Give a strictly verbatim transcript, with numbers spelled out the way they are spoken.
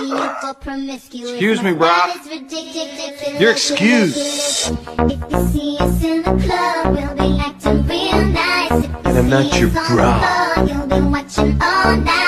Excuse me, bro. You're excused. And I'm not your bra.